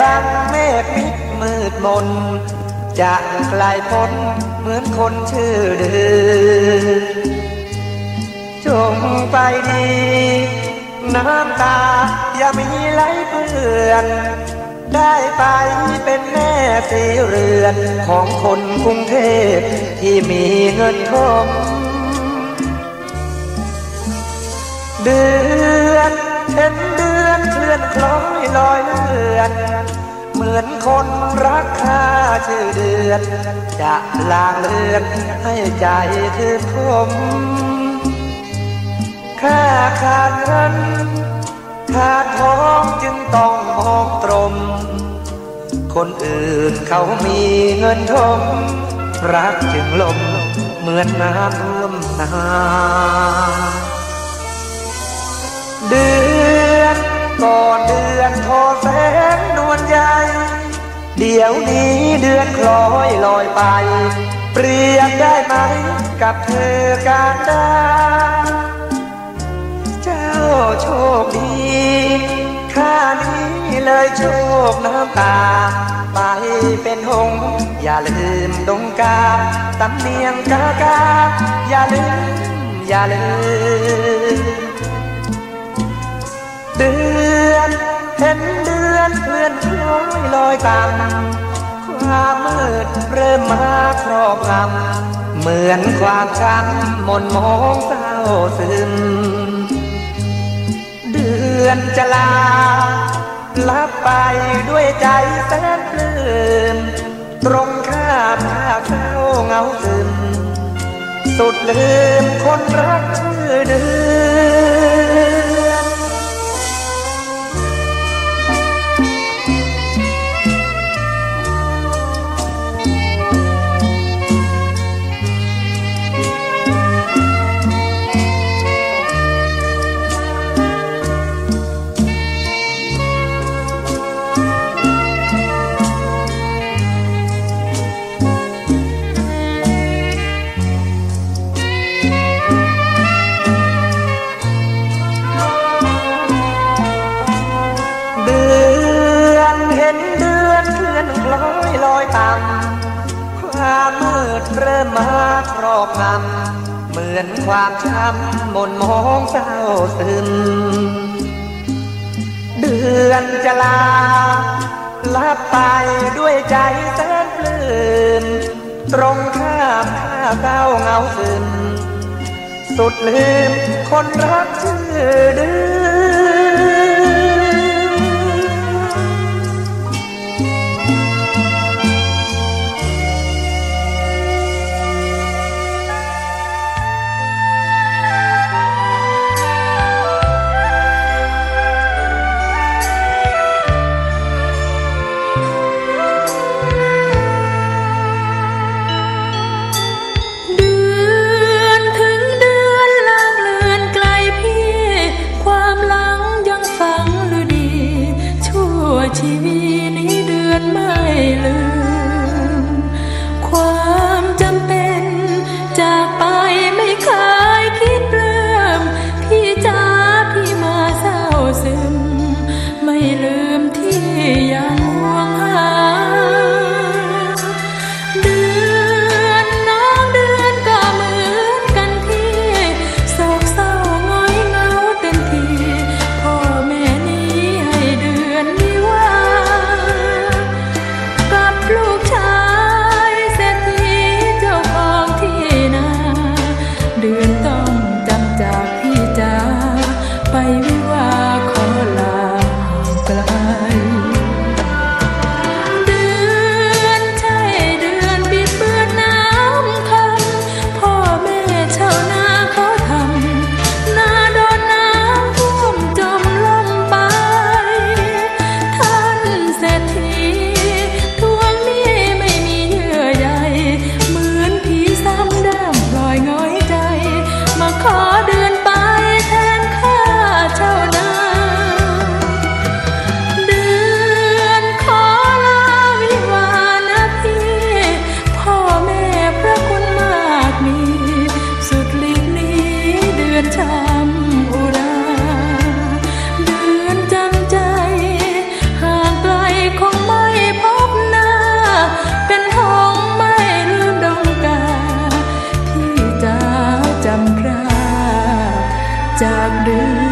ดังเมฆมิดมืดมนจะไกลพ้นเหมือนคนชื่อดือจงไปดีน้ำตาอย่ามีไหลเปื้อนได้ไปเป็นแม่สีเรือนของคนกรุงเทพที่มีเงินทองเดือนเห็นเดือนเคลื่อนคล้อยลอยเลือนเหมือนคนรักข้าชื่อเดือนจะลางเลือนให้ใจคืนคมข้าขาดเงินขาดทองจึงต้องมองตรมคนอื่นเขามีเงินทองรักจึงลมเหมือนน้ำท่วมนาเดือนก่อนเดือนทอแสงนวลใหญ่เดี๋ยวนี้เดือนคล้อยลอยไปเปรียบได้ไหมกับเธอการดาเจ้าโชคดีข้านี้เลยโชคน้ำตาไปเป็นหงส์อย่าลืมดงกาตำเนียงกากาอย่าลืมอย่าลืมเดือนเห็นเดือนเพื่อนคล้อยลอยตามความมืดเริ่มมาครอบงำเหมือนความช้ำหม่นมองเศร้าซึมเดือนจะลาลับไปด้วยใจแสนปลื้มตรงข้ามข้าเศร้าเงาซึมสุดลืมคนรักชื่อเดือนความมืดเริ่มมาครอบงำเหมือนความช้ำหม่นมองเศร้าซึมเดือนจะลาลับไปด้วยใจแสนปลื้มตรงข้ามข้าเศร้าเงาซึมสุดลืมคนรักชื่อเดือนความจากเรือ